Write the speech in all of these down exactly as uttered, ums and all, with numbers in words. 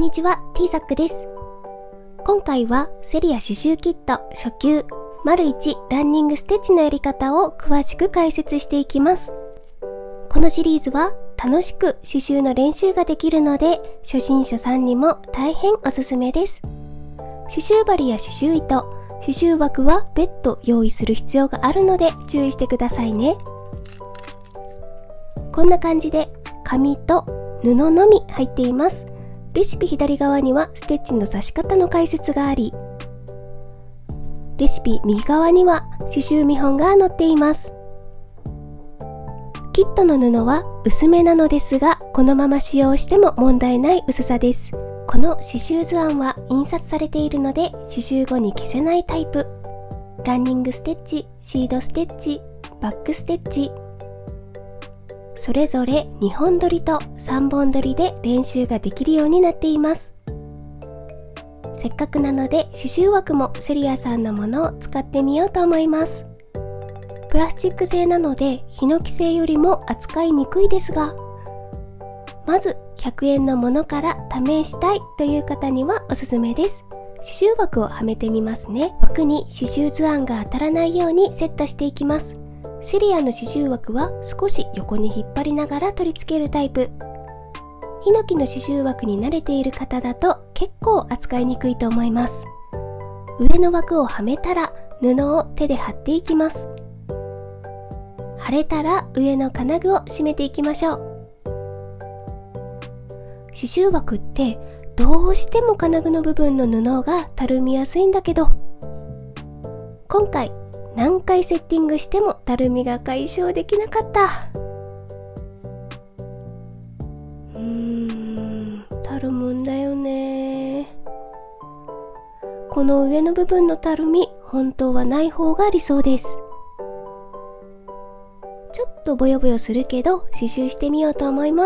んにちは、T ザックです。今回はセリア刺繍キット初級 丸いち ランニングステッチのやり方を詳しく解説していきます。このシリーズは楽しく刺繍の練習ができるので初心者さんにも大変おすすめです。刺繍針や刺繍糸、刺繍枠は別途用意する必要があるので注意してくださいね。こんな感じで紙と布のみ入っています。レシピ左側にはステッチの刺し方の解説があり、レシピ右側には刺繍見本が載っています。キットの布は薄めなのですが、このまま使用しても問題ない薄さです。この刺繍図案は印刷されているので刺繍後に消せないタイプ。ランニングステッチ、シードステッチ、バックステッチ、それぞれにほん取りとさんぼん取りで練習ができるようになっています。せっかくなので刺繍枠もセリアさんのものを使ってみようと思います。プラスチック製なのでヒノキ製よりも扱いにくいですが、まずひゃくえんのものから試したいという方にはおすすめです。刺繍枠をはめてみますね。枠に刺繍図案が当たらないようにセットしていきます。セリアの刺繍枠は少し横に引っ張りながら取り付けるタイプ。ヒノキの刺繍枠に慣れている方だと結構扱いにくいと思います。上の枠をはめたら布を手で貼っていきます。貼れたら上の金具を締めていきましょう。刺繍枠ってどうしても金具の部分の布がたるみやすいんだけど、今回何回セッティングしてもたるみが解消できなかった。うーん、たるむんだよね。この上の部分のたるみ、本当はない方が理想です。ちょっとボヨボヨするけど刺繍してみようと思います。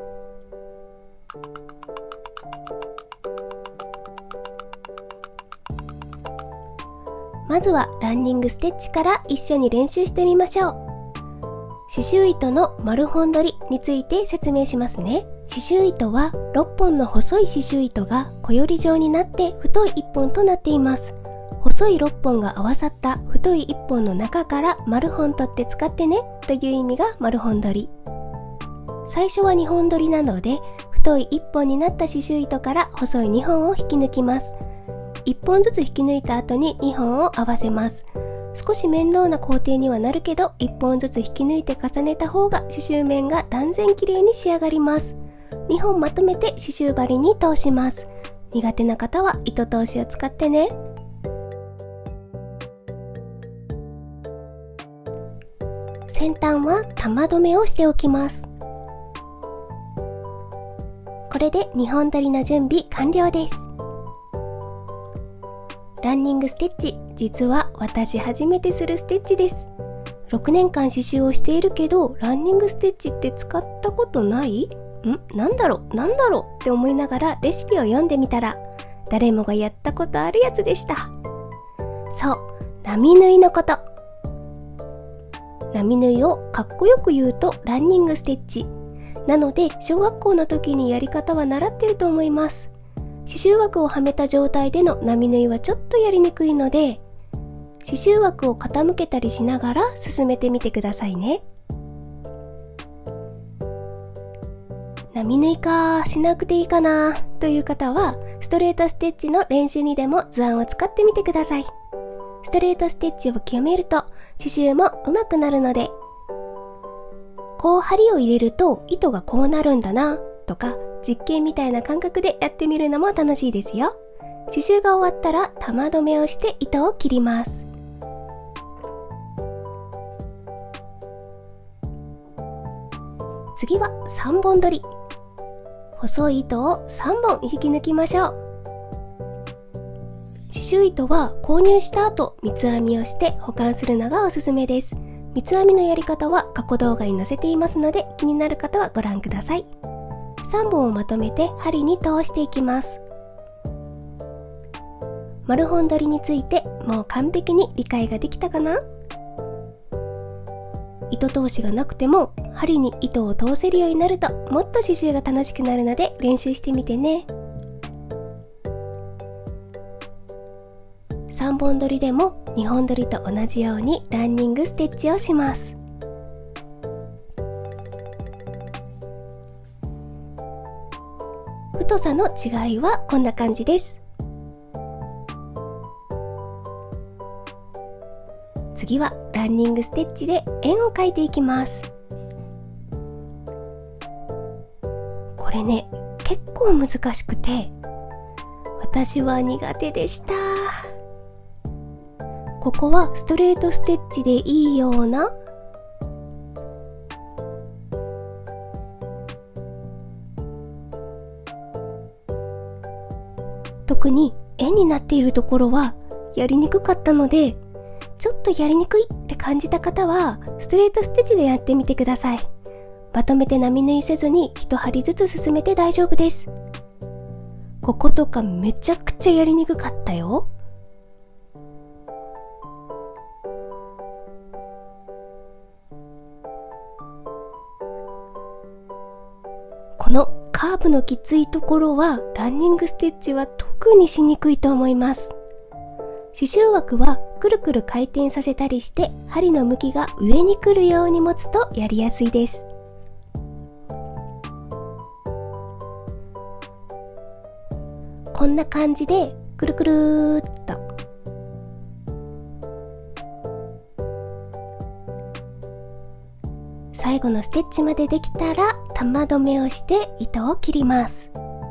まずはランニングステッチから一緒に練習してみましょう。刺繍糸の丸本取りについて説明しますね。刺繍糸はろっぽんの細い刺繍糸が小より状になって太いいっぽんとなっています。細いろっぽんが合わさった太いいっぽんの中から丸本取って使ってねという意味が丸本取り。最初はにほん取りなので太いいっぽんになった刺繍糸から細いにほんを引き抜きます。いっぽんずつ引き抜いた後ににほんを合わせます。少し面倒な工程にはなるけど、いっぽんずつ引き抜いて重ねた方が刺繍面が断然綺麗に仕上がります。にほんまとめて刺繍針に通します。苦手な方は糸通しを使ってね。先端は玉留めをしておきます。これでにほん取りの準備完了です。ランニングステッチ、実は私初めてするステッチです。ろくねんかん刺繍をしているけど、ランニングステッチって使ったことない？ん？なんだろうなんだろうって思いながらレシピを読んでみたら、誰もがやったことあるやつでした。そう、波縫いのこと。波縫いをかっこよく言うとランニングステッチ。なので、小学校の時にやり方は習ってると思います。刺繍枠をはめた状態での波縫いはちょっとやりにくいので、刺繍枠を傾けたりしながら進めてみてくださいね。波縫いかしなくていいかなという方は、ストレートステッチの練習にでも図案を使ってみてください。ストレートステッチを極めると刺繍も上手くなるので、こう針を入れると糸がこうなるんだなとか、実験みたいな感覚でやってみるのも楽しいですよ。刺繍が終わったら玉留めをして糸を切ります。次はさんぼん取り。細い糸をさんぼん引き抜きましょう。刺繍糸は購入した後三つ編みをして保管するのがおすすめです。三つ編みのやり方は過去動画に載せていますので、気になる方はご覧ください。さんぼんをまとめて針に通していきます。丸本取りについてもう完璧に理解ができたかな？糸通しがなくても針に糸を通せるようになるともっと刺繍が楽しくなるので練習してみてね。 さんぼん取りでもにほん取りと同じようにランニングステッチをします。太さの違いはこんな感じです。次はランニングステッチで円を描いていきます。これね、結構難しくて私は苦手でした。ここはストレートステッチでいいような、特に円になっているところはやりにくかったので、ちょっとやりにくいって感じた方はストレートステッチでやってみてください。まとめて並縫いせずに一針ずつ進めて大丈夫です。こことかめちゃくちゃやりにくかったよ。このカーブのきついところはランニングステッチは特にしにくいと思います。刺繍枠はくるくる回転させたりして針の向きが上に来るように持つとやりやすいです。こんな感じでくるくるーっと最後のステッチまでできたら玉留めをして糸を切ります。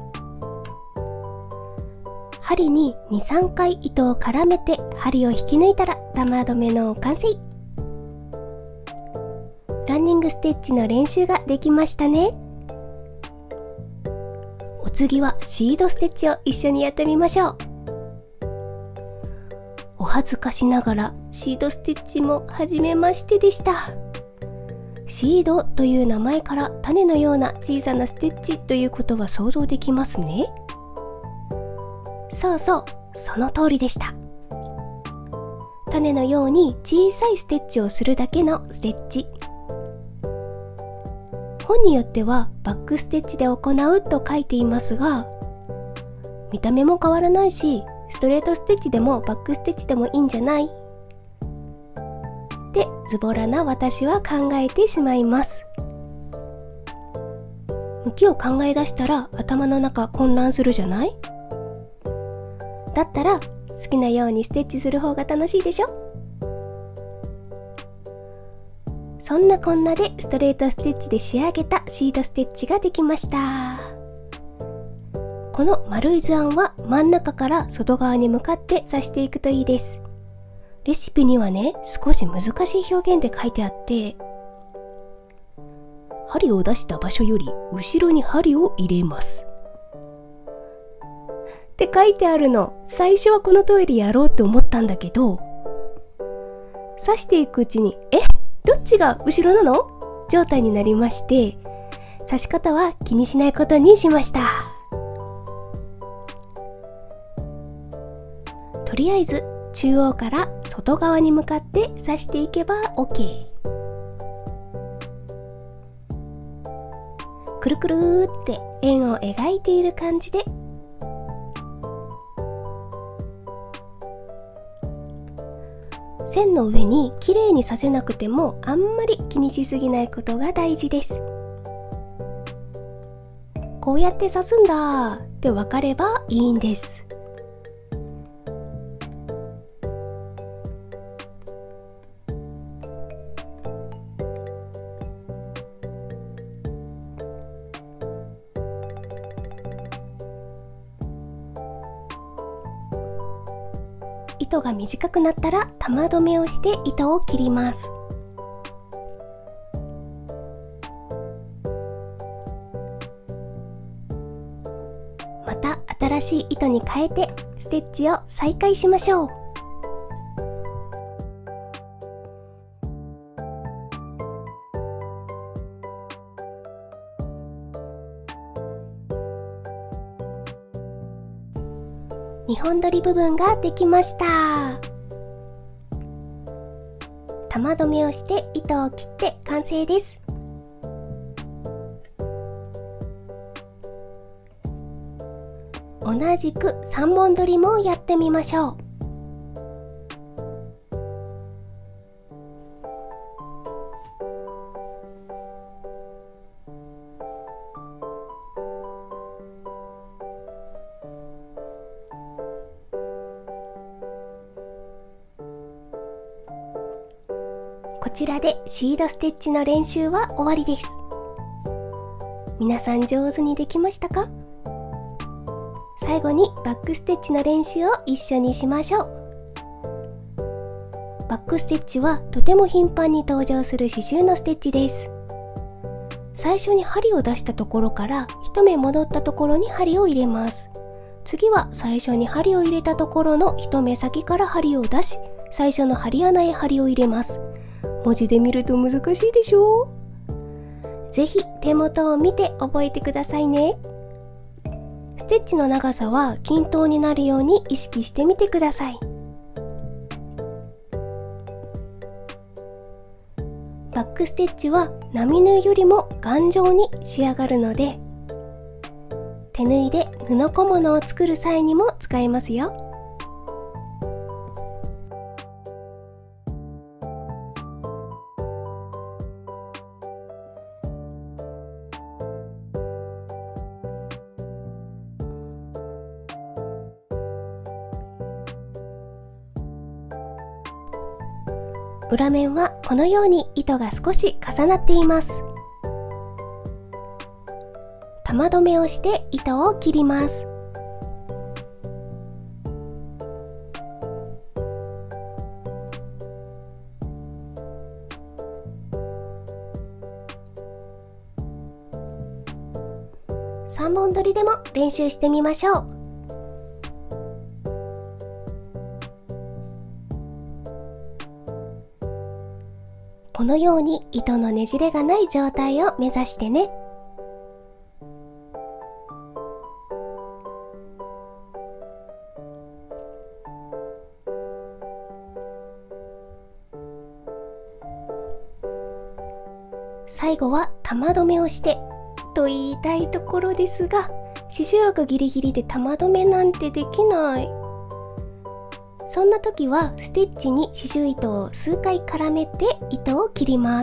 針に にさんかい糸を絡めて針を引き抜いたら玉留めの完成。ランニングステッチの練習ができましたね。お次はシードステッチを一緒にやってみましょう。お恥ずかしながらシードステッチも初めましてでした。シードという名前から種のような小さなステッチということは想像できますね。そうそう、その通りでした。種のように小さいステッチをするだけのステッチ。本によってはバックステッチで行うと書いていますが、見た目も変わらないし、ストレートステッチでもバックステッチでもいいんじゃないってズボラな私は考えてしまいます。向きを考え出したら頭の中混乱するじゃない？だったら好きなようにステッチする方が楽しいでしょ？そんなこんなでストレートステッチで仕上げたシードステッチができました。この丸い図案は真ん中から外側に向かって刺していくといいです。レシピにはね、少し難しい表現で書いてあって、針を出した場所より後ろに針を入れますって書いてあるの。最初はこの通りやろうって思ったんだけど、刺していくうちに、え、どっちが後ろなの？状態になりまして、刺し方は気にしないことにしました。とりあえず中央から外側に向かって刺していけば OK。 くるくるーって円を描いている感じで、線の上に綺麗に刺せなくてもあんまり気にしすぎないことが大事です。こうやって刺すんだって分かればいいんです。糸が短くなったら玉留めをして糸を切ります。また新しい糸に変えてステッチを再開しましょう。にほん取り部分ができました。玉留めをして糸を切って完成です。同じくさんぼん取りもやってみましょう。 こちらでシードステッチの練習は終わりです。皆さん上手にできましたか？最後にバックステッチの練習を一緒にしましょう。バックステッチはとても頻繁に登場する刺繍のステッチです。最初に針を出したところから一目戻ったところに針を入れます。次は最初に針を入れたところの一目先から針を出し、最初の針穴へ針を入れます。文字で見ると難しいでしょう？ぜひ手元を見て覚えてくださいね。ステッチの長さは均等になるように意識してみてください。バックステッチは並縫いよりも頑丈に仕上がるので、手縫いで布小物を作る際にも使えますよ。裏面はこのように糸が少し重なっています。玉留めをして糸を切ります。さんぼん取りでも練習してみましょう。このように糸のねじれがない状態を目指してね。最後は玉留めをしてと言いたいところですが、刺繍枠ギリギリで玉留めなんてできない。そんな時はステッチに刺繍糸を数回絡めて糸を切ります。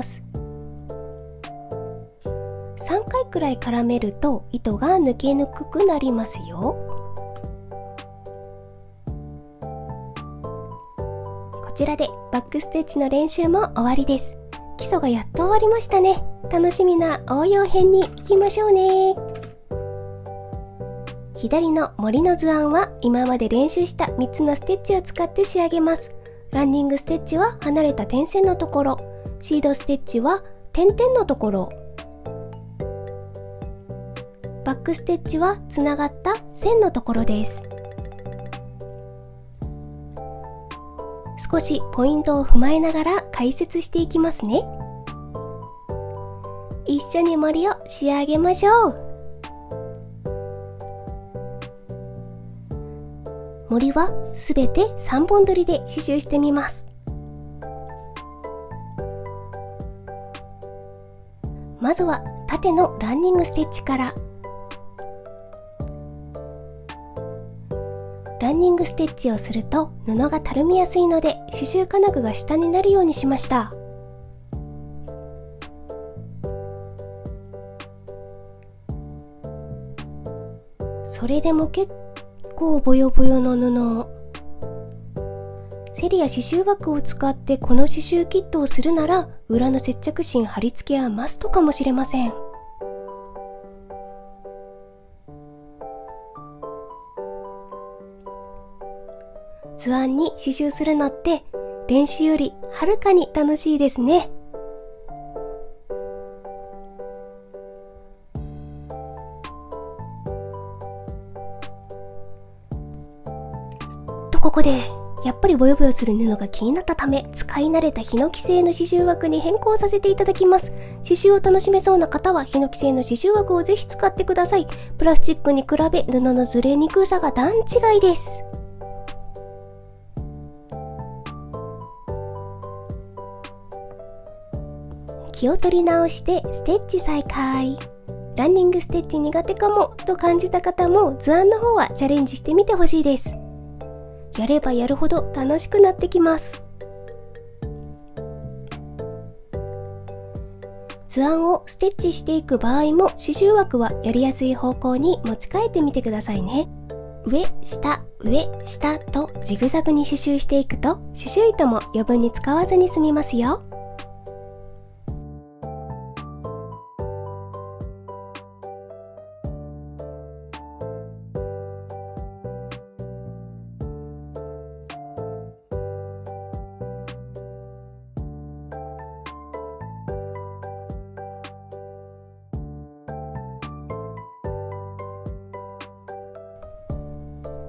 さんかいくらい絡めると糸が抜けにくくなりますよ。こちらでバックステッチの練習も終わりです。基礎がやっと終わりましたね。楽しみな応用編に行きましょうね。左の森の図案は今まで練習したみっつのステッチを使って仕上げます。ランニングステッチは離れた点線のところ、シードステッチは点々のところ、バックステッチはつながった線のところです。少しポイントを踏まえながら解説していきますね。一緒に森を仕上げましょう。森はすべてさんぼん取りで刺繍してみます。まずは縦のランニングステッチから。ランニングステッチをすると布がたるみやすいので刺繍金具が下になるようにしました。それでも結構ボヨボヨの布。セリや刺繍枠を使ってこの刺繍キットをするなら裏の接着芯貼り付けはマストかもしれません。図案に刺繍するのって練習よりはるかに楽しいですね。とここでやっぱりボヨボヨする布が気になったため、使い慣れたヒノキ製の刺繍枠に変更させていただきます。刺繍を楽しめそうな方はヒノキ製の刺繍枠をぜひ使ってください。プラスチックに比べ布のずれにくさが段違いです。気を取り直してステッチ再開。ランニングステッチ苦手かもと感じた方も図案の方はチャレンジしてみてほしいです。やればやるほど楽しくなってきます。図案をステッチしていく場合も刺繍枠はやりやすい方向に持ち替えてみてくださいね。上、下、上、下とジグザグに刺繍していくと刺繍糸も余分に使わずに済みますよ。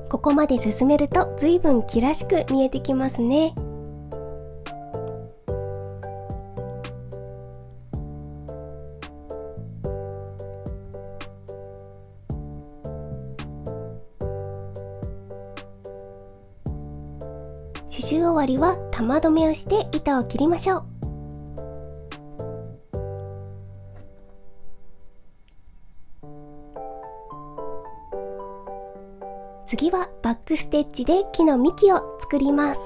ここまで進めると随分木らしく見えてきますね。刺繍終わりは玉留めをして糸を切りましょう。次はバックステッチで木の幹を作ります。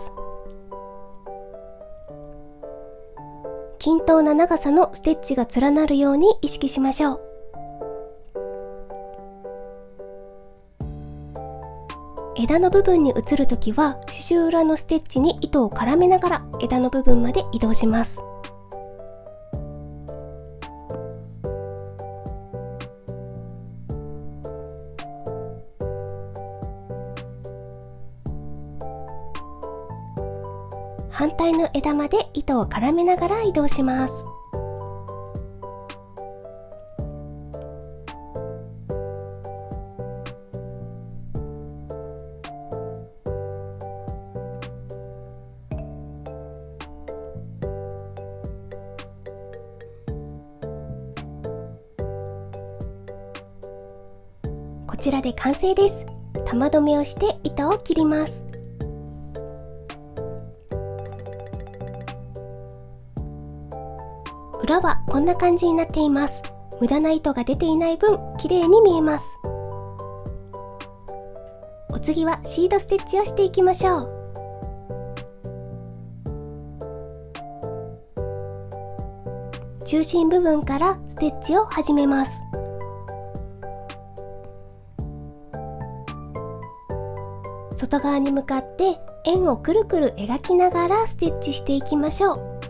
均等な長さのステッチが連なるように意識しましょう。枝の部分に移るときは刺繍裏のステッチに糸を絡めながら枝の部分まで移動します。反対の枝まで糸を絡めながら移動します。こちらで完成です。玉留めをして糸を切ります。裏はこんな感じになっています。無駄な糸が出ていない分、綺麗に見えます。お次はシードステッチをしていきましょう。中心部分からステッチを始めます。外側に向かって円をくるくる描きながらステッチしていきましょう。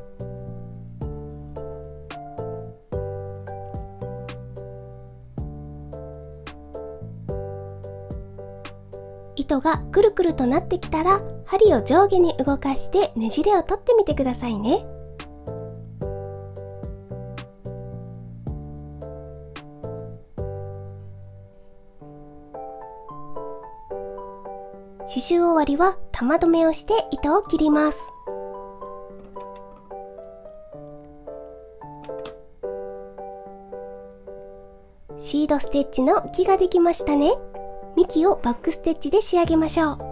糸がくるくるとなってきたら針を上下に動かしてねじれを取ってみてくださいね。刺繍終わりは玉留めをして糸を切ります。シードステッチの木ができましたね。幹をバックステッチで仕上げましょう。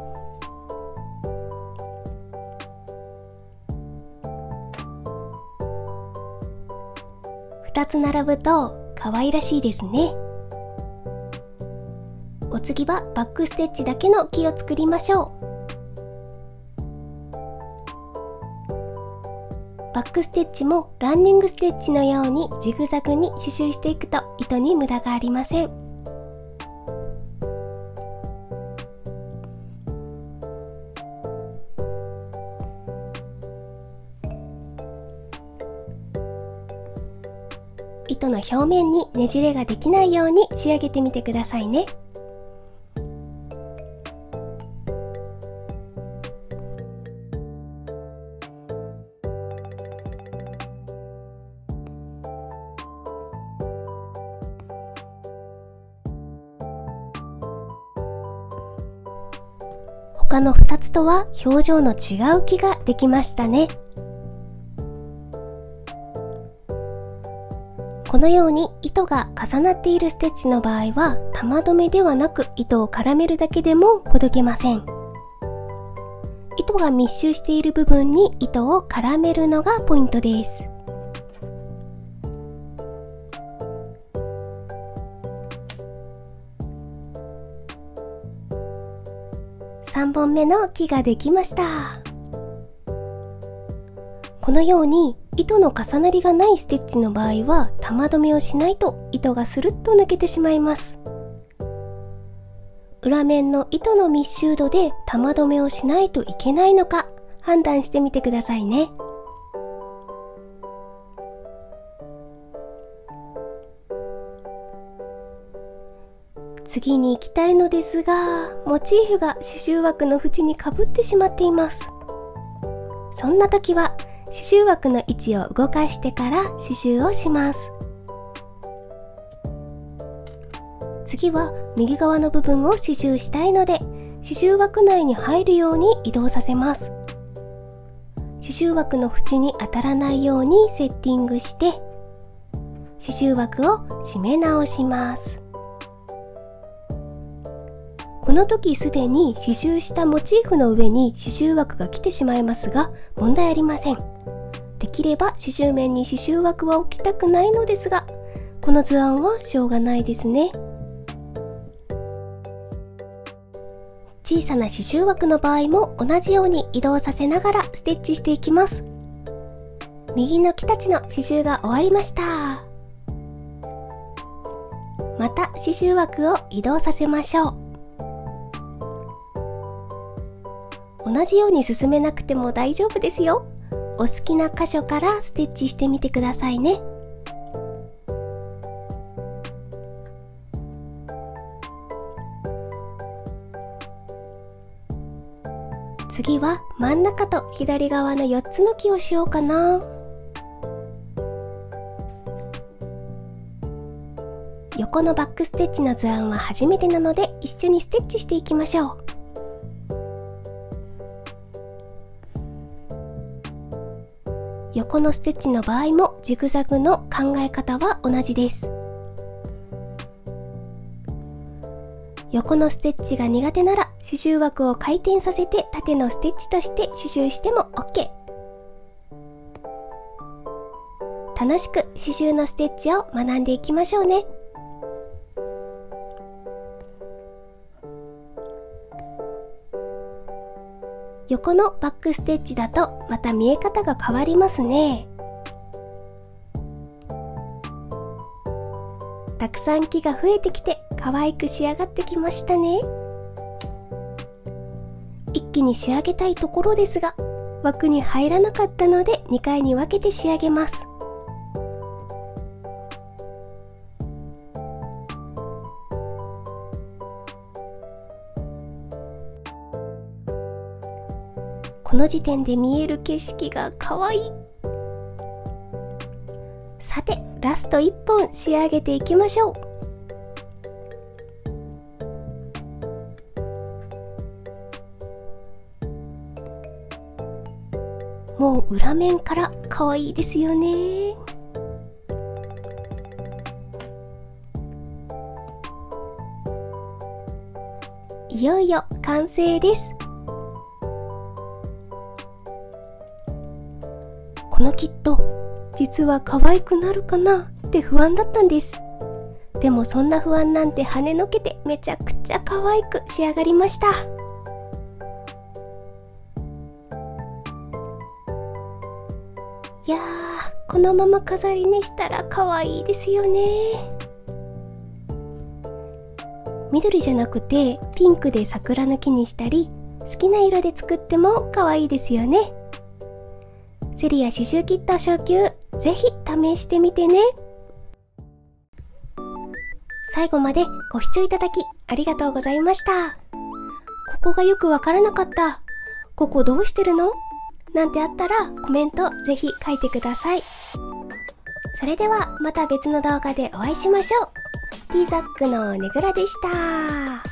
ふたつ並ぶと可愛らしいですね。お次はバックステッチだけの木を作りましょう。バックステッチもランニングステッチのようにジグザグに刺繍していくと糸に無駄がありません。糸の表面にねじれができないように仕上げてみてくださいね。他のふたつとは表情の違う木ができましたね。このように糸が重なっているステッチの場合は玉留めではなく糸を絡めるだけでもほどけません。糸が密集している部分に糸を絡めるのがポイントです。さんぼんめの木ができました。このように糸の重なりがないステッチの場合は玉留めをしないと糸がスルッと抜けてしまいます。裏面の糸の密集度で玉留めをしないといけないのか判断してみてくださいね。次に行きたいのですが、モチーフが刺繍枠の縁にかぶってしまっています。そんな時は刺繍枠の位置を動かしてから刺繍をします。次は右側の部分を刺繍したいので、刺刺繍枠内に入るように移動させます。刺繍枠の縁に当たらないようにセッティングして刺繍枠を締め直します。この時すでに刺繍したモチーフの上に刺繍枠が来てしまいますが問題ありません。できれば刺繍面に刺繍枠は置きたくないのですが、この図案はしょうがないですね。小さな刺繍枠の場合も同じように移動させながらステッチしていきます。右の木たちの刺繍が終わりました。また刺繍枠を移動させましょう。同じように進めなくても大丈夫ですよ。お好きな箇所からステッチしてみてくださいね。次は真ん中と左側のよっつの木をしようかな。横のバックステッチの図案は初めてなので一緒にステッチしていきましょう。横のステッチの場合もジグザグの考え方は同じです。横のステッチが苦手なら刺繍枠を回転させて縦のステッチとして刺繍しても OK。 楽しく刺繍のステッチを学んでいきましょうね。横のバックステッチだとまた見え方が変わりますね。たくさん木が増えてきて可愛く仕上がってきましたね。一気に仕上げたいところですが枠に入らなかったのでにかいに分けて仕上げます。この時点で見える景色が可愛い。さてラストいっぽん仕上げていきましょう。もう裏面から可愛いですよね。いよいよ完成です。このキット実は可愛くなるかなって不安だったんです。でもそんな不安なんて跳ねのけてめちゃくちゃ可愛く仕上がりました。いやー、このまま飾りにしたら可愛いですよね。緑じゃなくてピンクで桜の木にしたり好きな色で作っても可愛いですよね。セリア刺繍キット初級、ぜひ試してみてね。最後までご視聴いただきありがとうございました。ここがよくわからなかった。ここどうしてるの？なんてあったらコメントぜひ書いてください。それではまた別の動画でお会いしましょう。ティーザックのねぐらでした。